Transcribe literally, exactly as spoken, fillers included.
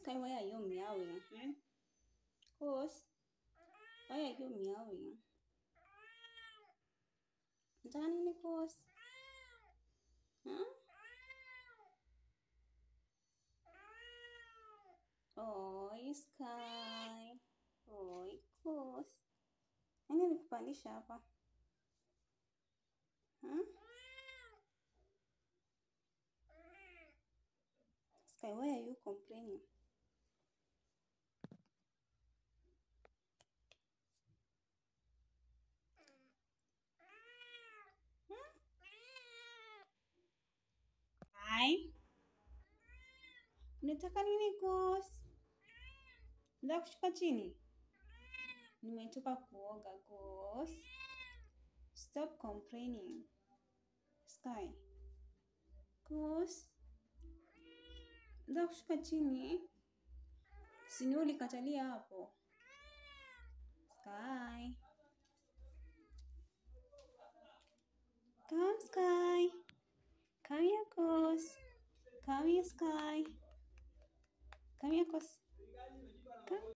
Sky, why are you meowing? Hmm? Course, why are you meowing? Unataka nini Course? Huh? Oi, Sky. Oi, Course. Nani nikupandisha hapa? Hmm? Sky, why are you complaining? Hmm? Sky, unataka nini Course? Unataka kushuka chini? Nimetoka kuoga Course. Stop complaining. Sky. Course. Unataka kushuka chini? Si ni ulikatalia hapo. Sky. Come Sky. Come here Course. Come here Sky. Come here Course. Come.